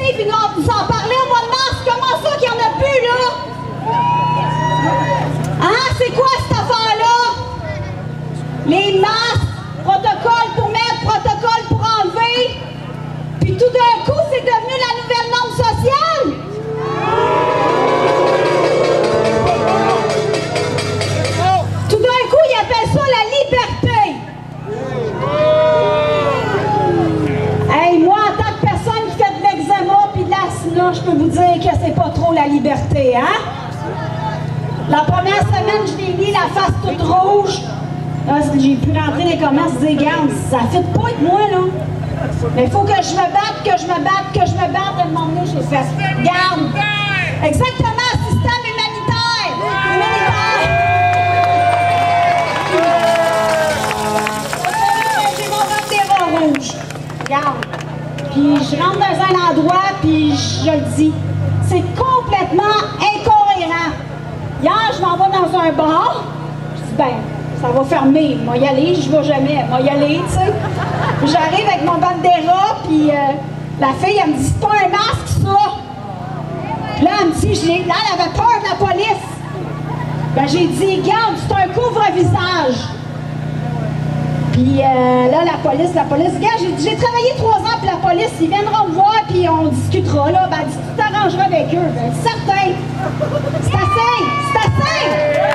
liberté, puis nous en parler au mois de mars. Comment ça qu'il n'y en a plus, là? Hein? C'est quoi cette affaire-là? Les masques, protocole pour mettre, protocole pour enlever. Puis tout d'un coup, c'est devenu la nouvelle norme sociale. Tout d'un coup, ils appellent ça la liberté. Hey, moi, en tant que personne qui fait de l'eczéma puis de l'asthma, je peux vous dire que c'est pas trop la liberté, hein? La première semaine, je l'ai mis la face toute rouge. Là, j'ai pu rentrer dans les commerces et dire, regarde, ça ne fit pas avec moi, là. Mais il faut que je me batte, que je me batte, que je me batte. À un moment donné, j'ai fait, regarde. Exactement, système humanitaire. J'ai mon bandéra rouge. Regarde. Puis je rentre dans un endroit, puis je le dis. C'est complètement incohérent. Hier, je m'en vais dans un bar. Je dis, ben, ça va fermer. Moi, y aller, je vais jamais. Moi, y aller, tu sais. J'arrive avec mon bandéra, puis la fille, elle me dit, c'est pas un masque, ça. Puis là, elle me dit, là, elle avait peur de la police. Ben, j'ai dit, regarde, c'est un couvre-visage. Puis là, la police, regarde, j'ai travaillé 3 ans, puis la police, ils viendront me voir, puis on discutera, là. Ben, tu t'arrangeras avec eux. Ben, certain. C'est assez! C'est assez!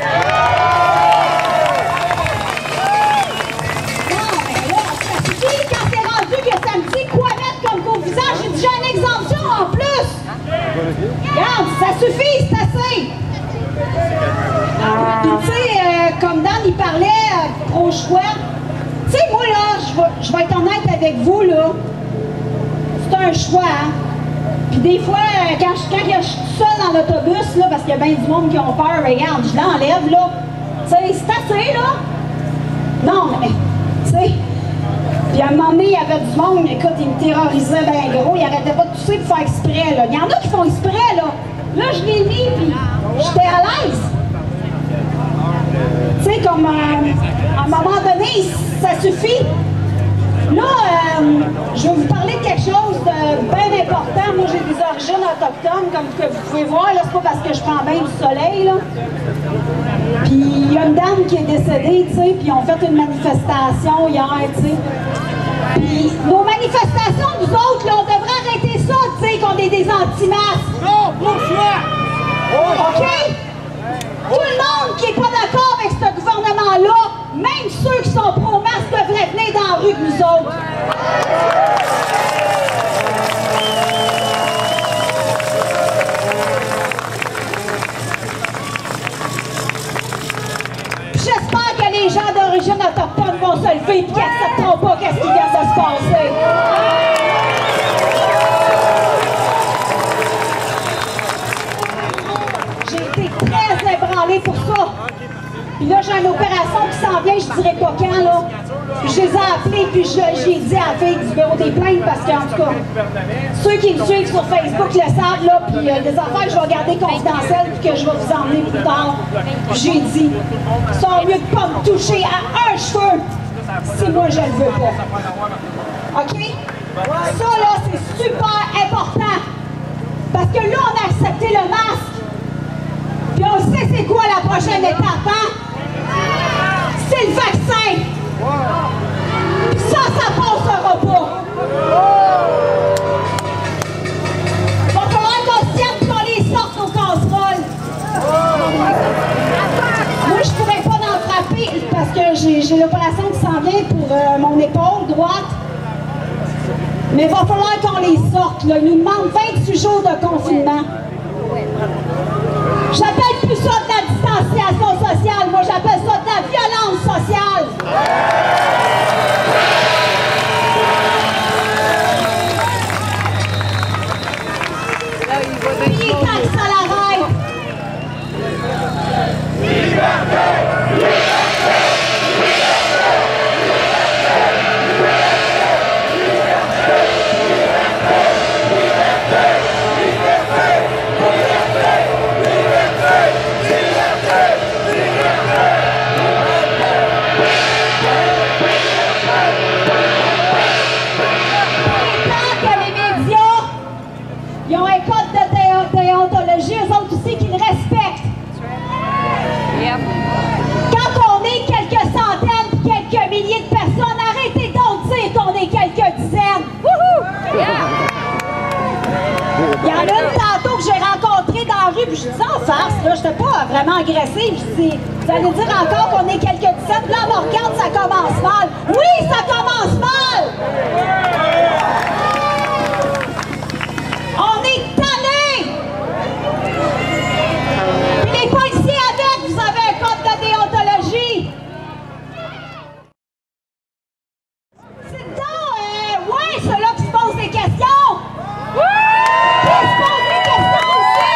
Non, mais là, ça suffit quand c'est rendu que ça me dit quoi mettre comme couvre-visage. J'ai déjà une exemption en plus! Regarde, ça suffit, c'est assez! Puis, tu sais, comme Dan, il parlait pro-choix. Tu sais, moi, là, je vais être honnête avec vous, là. C'est un choix, hein? Puis des fois, quand je suis seule dans l'autobus, là, parce qu'il y a bien du monde qui ont peur, regarde, je l'enlève, là. Tu sais, c'est assez, là. Non, mais, tu sais. Puis à un moment donné, il y avait du monde, écoute, il me terrorisait bien gros, il arrêtait pas de tousser pour faire exprès, là. Il y en a qui font exprès, là. Là, je l'ai mis, puis j'étais à l'aise. Tu sais, comme, à un moment donné, ça suffit. Là, je vais vous parler de quelque chose de bien important. Moi, j'ai des origines autochtones, comme que vous pouvez voir. Là, c'est pas parce que je prends bien du soleil, là. Puis, il y a une dame qui est décédée, tu sais, puis on fait une manifestation hier, tu sais. Puis, nos manifestations, nous autres, là, on devrait arrêter ça, tu sais, qu'on est des anti-masques. Non, bonsoir! OK? Tout le monde qui n'est pas d'accord avec ce gouvernement-là, même ceux qui sont pro-masques, devraient venir dans la rue que nous autres. J'espère que les gens d'origine autochtone vont se lever et qu'ils n'accepteront pas qu'est-ce qui vient de se passer. J'ai été très ébranlée pour ça. Puis là, j'ai une opération qui s'en vient, je dirais pas quand, là. Je les ai appelés, puis j'ai dit à la fille du bureau des plaintes, parce qu'en tout cas, ceux qui me suivent sur Facebook le savent, là, puis des affaires que je vais garder confidentielles, puis que je vais vous emmener plus tard. J'ai dit, c'est mieux de pas me toucher à un cheveu, si moi je le veux pas. OK? Ça, là, c'est super important. Parce que là, on a accepté le masque. Puis on sait c'est quoi la prochaine étape, hein? C'est le vaccin! Ça passera pas! Va falloir qu'on se tienne qu'on les sorte nos casseroles! Moi, je pourrais pas en frapper parce que j'ai l'opération qui s'en vient pour mon épaule droite. Mais il va falloir qu'on les sorte, là. Ils nous demandent 28 jours de confinement. J'appelle plus ça de la distanciation sociale, moi j'appelle ça de la violence sociale. Puis il est temps que ça l'arrête. rentrée, puis je dis en farce, là, j'étais pas vraiment agressive. Je dis, vous allez dire encore qu'on est quelques dizaines, là, on regarde, ça commence mal. Oui, ça commence mal! On est tannés! Puis les policiers avec, vous avez un code de déontologie. C'est donc, ouais, ceux-là qui se posent des questions! Qui se posent des questions aussi!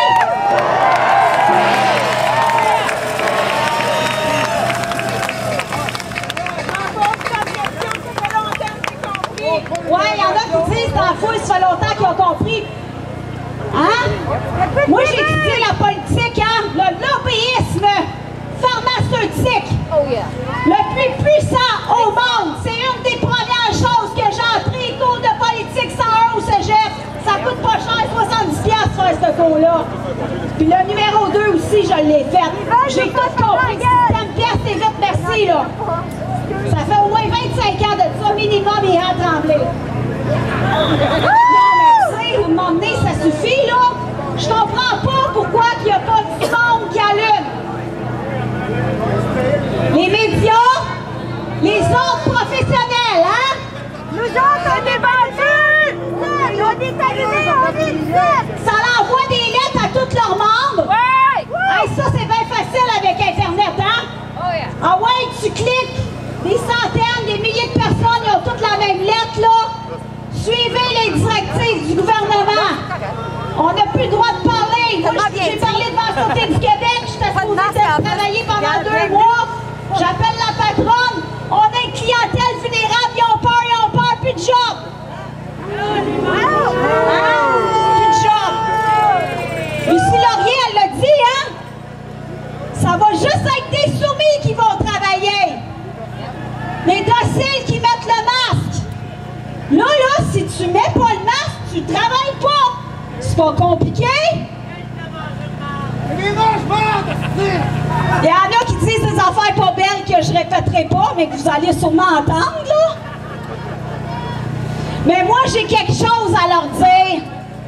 Ouais, il y en a qui disent dans la foule, ça fait longtemps qu'ils ont compris. Hein? Moi, j'ai étudié la politique, hein? Le lobbyisme pharmaceutique. Oh yeah. Le plus puissant au monde. C'est une des premières choses que j'ai appris. Cours de politique 101 au cégep. Ça coûte pas cher, 70$ faire ce cours-là. Puis le numéro 2 aussi, je l'ai fait. J'ai tout compris. Système pièce, c'est vite, merci, là. Ça fait au moins 25 ans de ça, minimum, et à trembler. Non, mais tu sais, à un moment donné, ça suffit, là. Je comprends pas pourquoi il n'y a pas du monde qui allume. Les médias, les autres professionnels, hein? Nous autres, on est vendus! On est allumés, on est sept! Ça l'envoie des lettres à tous leurs membres. Ouais! Hey, ça, c'est bien facile avec Internet, hein? Oh yeah! Ah ouais, tu cliques, des centaines, des milliers de personnes, ils ont toutes la même lettre, là. Suivez les directives du gouvernement. On n'a plus le droit de parler. Moi, j'ai parlé devant la Sûreté du Québec. J'étais supposée travailler pendant 2 mois. J'appelle la patronne. On a une clientèle vulnérable. Ils ont peur, plus de job. Hein? Plus de job. Lucie Laurier, elle l'a dit, hein? Ça va juste être des soumis qui vont travailler. Les dociles qui mettent le masque. Là, si tu mets pas le masque, tu travailles pas. C'est pas compliqué. Il y en a qui disent des affaires pas belles que je répéterai pas, mais que vous allez sûrement entendre, là. Mais moi, j'ai quelque chose à leur dire.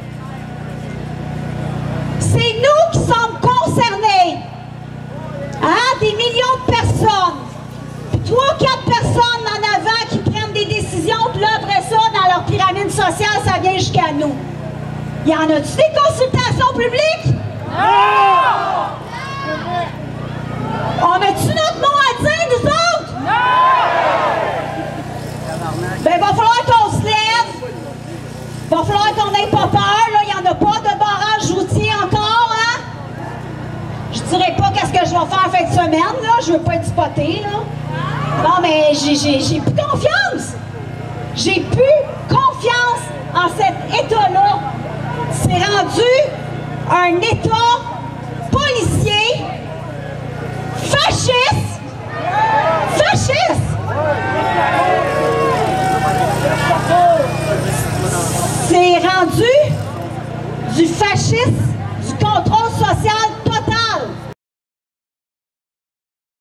C'est nous qui sommes concernés. Hein? Des millions de personnes. 3-4 personnes en avant qui prennent des décisions, puis là, après ça, dans leur pyramide sociale, ça vient jusqu'à nous. Y en a-tu des consultations publiques? Non! On a-tu notre mot à dire, nous autres? Non! Ben, il va falloir qu'on se lève. Il va falloir qu'on n'ait pas peur, là. Il n'y en a pas de barrage routier encore, hein? Je dirais pas qu'est-ce que je vais faire en fin de semaine, là. Je veux pas être spotée, là. Non, mais j'ai plus confiance. J'ai plus confiance en cet État-là. C'est rendu un État